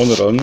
오늘은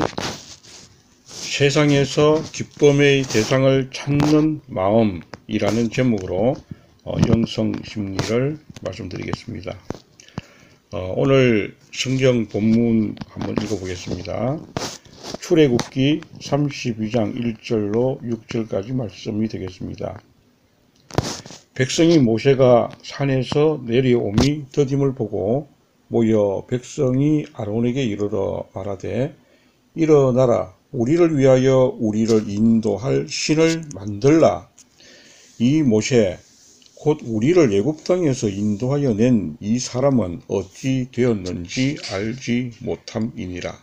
세상에서 기쁨의 대상을 찾는 마음이라는 제목으로 영성심리를 말씀드리겠습니다. 오늘 성경 본문 한번 읽어보겠습니다. 출애굽기 32장 1절로 6절까지 말씀이 되겠습니다. 백성이 모세가 산에서 내려옴이 더딤을 보고 모여 백성이 아론에게 이르러 말하되 일어나라, 우리를 위하여 우리를 인도할 신을 만들라. 이 모세 곧 우리를 애굽 땅에서 인도하여 낸 이 사람은 어찌 되었는지 알지 못함이니라.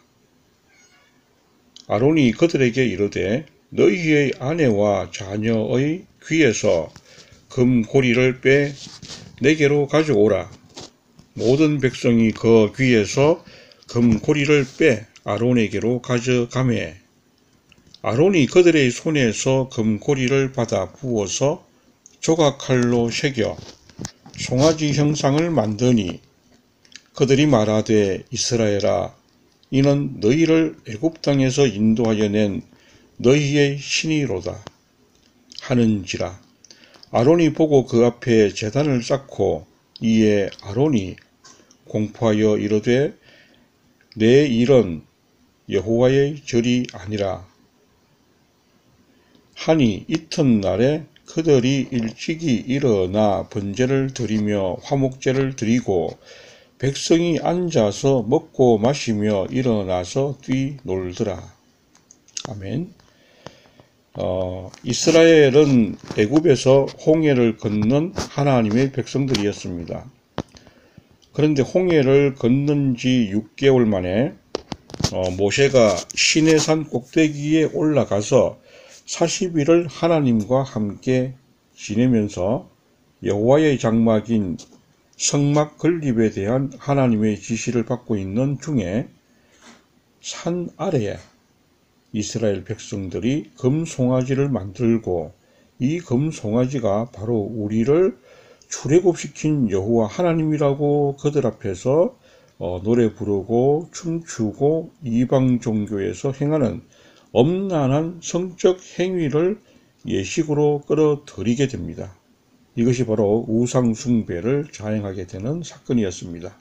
아론이 그들에게 이르되 너희의 아내와 자녀의 귀에서 금고리를 빼 내게로 가져오라. 모든 백성이 그 귀에서 금고리를 빼 아론에게로 가져가매 아론이 그들의 손에서 금고리를 받아 부어서 조각칼로 새겨 송아지 형상을 만드니 그들이 말하되 이스라엘아, 이는 너희를 애굽 땅에서 인도하여 낸 너희의 신이로다 하는지라. 아론이 보고 그 앞에 제단을 쌓고 이에 아론이 공포하여 이르되 내 일은 여호와의 절이 아니라 하니 이튿날에 그들이 일찍이 일어나 번제를 드리며 화목제를 드리고 백성이 앉아서 먹고 마시며 일어나서 뛰놀더라. 아멘. 이스라엘은 애굽에서 홍해를 건넌 하나님의 백성들이었습니다. 그런데 홍해를 건넌 지 6개월 만에 모세가 시내산 꼭대기에 올라가서 40일을 하나님과 함께 지내면서 여호와의 장막인 성막 건립에 대한 하나님의 지시를 받고 있는 중에 산 아래에 이스라엘 백성들이 금송아지를 만들고 이 금송아지가 바로 우리를 출애굽시킨 여호와 하나님이라고 그들 앞에서 노래 부르고 춤추고 이방 종교에서 행하는 엄란한 성적 행위를 예식으로 끌어들이게 됩니다. 이것이 바로 우상 숭배를 자행하게 되는 사건이었습니다.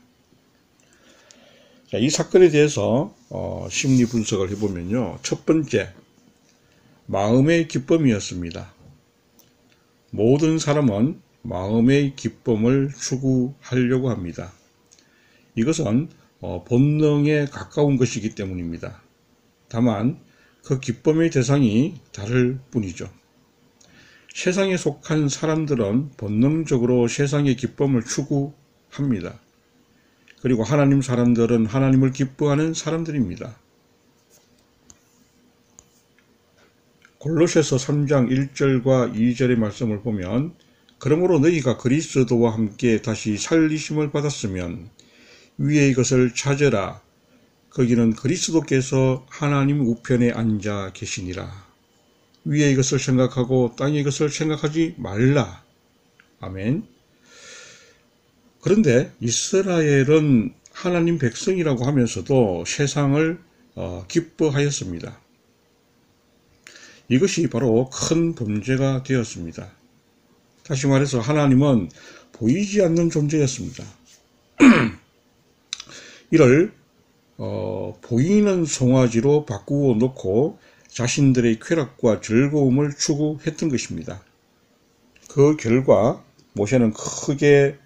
자, 이 사건에 대해서 심리 분석을 해보면요. 첫 번째, 마음의 기쁨이었습니다. 모든 사람은 마음의 기쁨을 추구하려고 합니다. 이것은 본능에 가까운 것이기 때문입니다. 다만 그 기쁨의 대상이 다를 뿐이죠. 세상에 속한 사람들은 본능적으로 세상의 기쁨을 추구합니다. 그리고 하나님 사람들은 하나님을 기뻐하는 사람들입니다. 골로새서 3장 1절과 2절의 말씀을 보면 그러므로 너희가 그리스도와 함께 다시 살리심을 받았으면 위의 것을 찾으라. 거기는 그리스도께서 하나님 우편에 앉아 계시니라. 위의 것을 생각하고 땅의 것을 생각하지 말라. 아멘. 그런데 이스라엘은 하나님 백성이라고 하면서도 세상을 기뻐하였습니다. 이것이 바로 큰 범죄가 되었습니다. 다시 말해서 하나님은 보이지 않는 존재였습니다. 이를 보이는 송아지로 바꾸어 놓고 자신들의 쾌락과 즐거움을 추구했던 것입니다. 그 결과 모세는 크게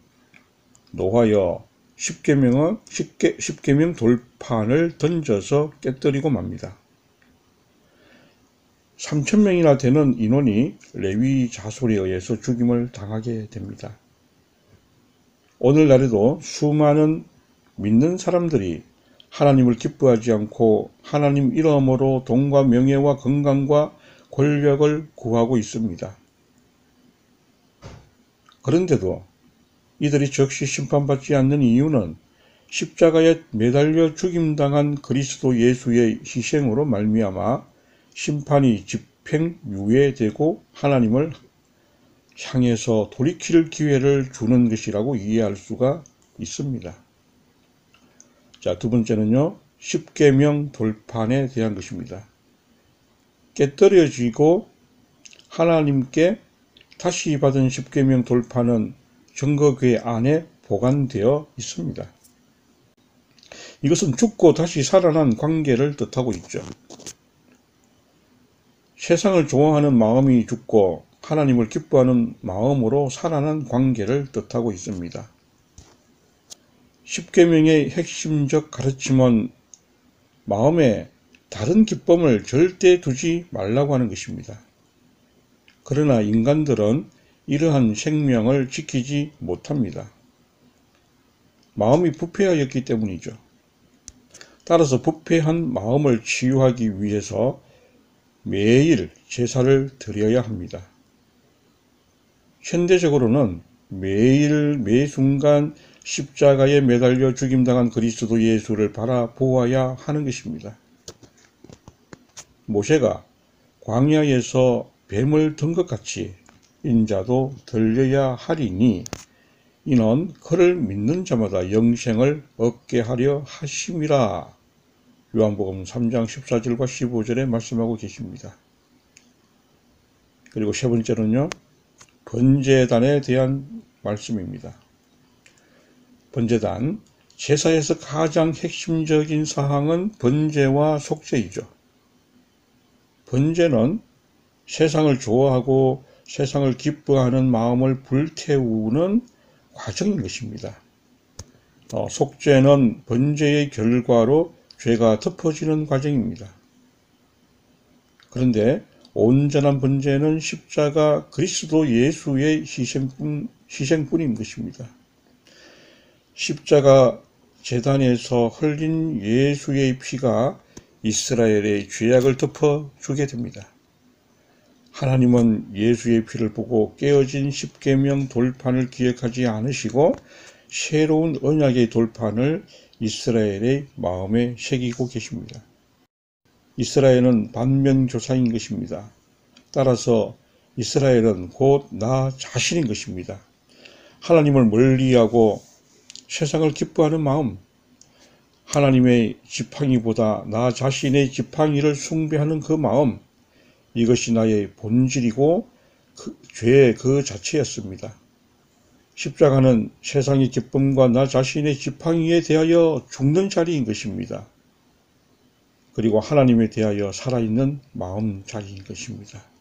노하여 십계명 돌판을 던져서 깨뜨리고 맙니다. 3,000명이나 되는 인원이 레위 자손에 의해서 죽임을 당하게 됩니다. 오늘날에도 수많은 믿는 사람들이 하나님을 기뻐하지 않고 하나님 이름으로 돈과 명예와 건강과 권력을 구하고 있습니다. 그런데도 이들이 즉시 심판받지 않는 이유는 십자가에 매달려 죽임당한 그리스도 예수의 희생으로 말미암아 심판이 집행유예되고 하나님을 향해서 돌이킬 기회를 주는 것이라고 이해할 수가 있습니다. 자, 두 번째는요, 십계명 돌판에 대한 것입니다. 깨뜨려지고 하나님께 다시 받은 십계명 돌판은 증거궤 안에 보관되어 있습니다. 이것은 죽고 다시 살아난 관계를 뜻하고 있죠. 세상을 좋아하는 마음이 죽고 하나님을 기뻐하는 마음으로 살아난 관계를 뜻하고 있습니다. 십계명의 핵심적 가르침은 마음에 다른 기쁨을 절대 두지 말라고 하는 것입니다. 그러나 인간들은 이러한 생명을 지키지 못합니다. 마음이 부패하였기 때문이죠. 따라서 부패한 마음을 치유하기 위해서 매일 제사를 드려야 합니다. 현대적으로는 매일 매순간 십자가에 매달려 죽임당한 그리스도 예수를 바라보아야 하는 것입니다. 모세가 광야에서 뱀을 든 것 같이 인자도 들려야 하리니 이는 그를 믿는 자마다 영생을 얻게 하려 하심이라. 요한복음 3장 14절과 15절에 말씀하고 계십니다. 그리고 세 번째로는요, 번제단에 대한 말씀입니다. 번제단, 제사에서 가장 핵심적인 사항은 번제와 속죄이죠. 번제는 세상을 좋아하고 세상을 기뻐하는 마음을 불태우는 과정인 것입니다. 속죄는 번제의 결과로 죄가 덮어지는 과정입니다. 그런데 온전한 번제는 십자가 그리스도 예수의 희생뿐인 것입니다. 십자가 제단에서 흘린 예수의 피가 이스라엘의 죄악을 덮어주게 됩니다. 하나님은 예수의 피를 보고 깨어진 십계명 돌판을 기억하지 않으시고 새로운 언약의 돌판을 이스라엘의 마음에 새기고 계십니다. 이스라엘은 반면교사인 것입니다. 따라서 이스라엘은 곧 나 자신인 것입니다. 하나님을 멀리하고 세상을 기뻐하는 마음, 하나님의 지팡이보다 나 자신의 지팡이를 숭배하는 그 마음, 이것이 나의 본질이고 죄의 그 자체였습니다. 십자가는 세상의 기쁨과 나 자신의 지팡이에 대하여 죽는 자리인 것입니다. 그리고 하나님에 대하여 살아있는 마음 자리인 것입니다.